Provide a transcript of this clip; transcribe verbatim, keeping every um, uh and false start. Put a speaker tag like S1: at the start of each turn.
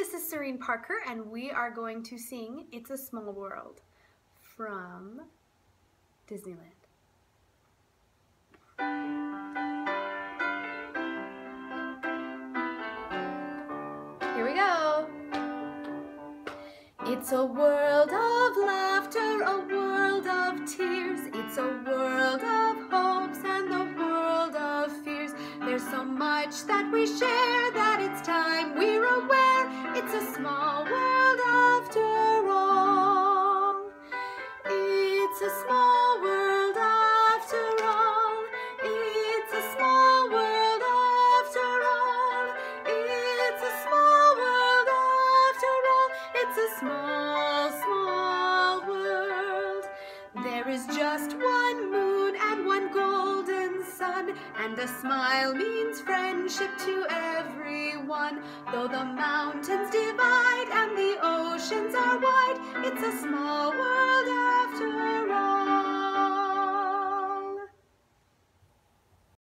S1: this is Serene Parker, and we are going to sing It's a Small World from Disneyland. Here we go. It's a world of laughter, a world of tears. It's a world of hopes and the world of fears. There's so much that we share that it's time we're aware. It's a small world after all. It's a small world after all. It's a small world after all. It's a small world after all. It's a small, small world. There is just one moon and one golden sun, and a smile means friendship to everyone. Though the mountains divide and the oceans are wide, it's a small world